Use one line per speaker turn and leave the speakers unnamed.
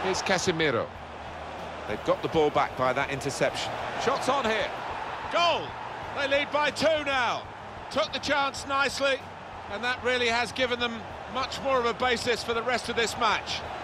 Here's Casemiro. They've got the ball back by that interception. Shots on here.
Goal! They lead by 2 now. Took the chance nicely, and that really has given them much more of a basis for the rest of this match.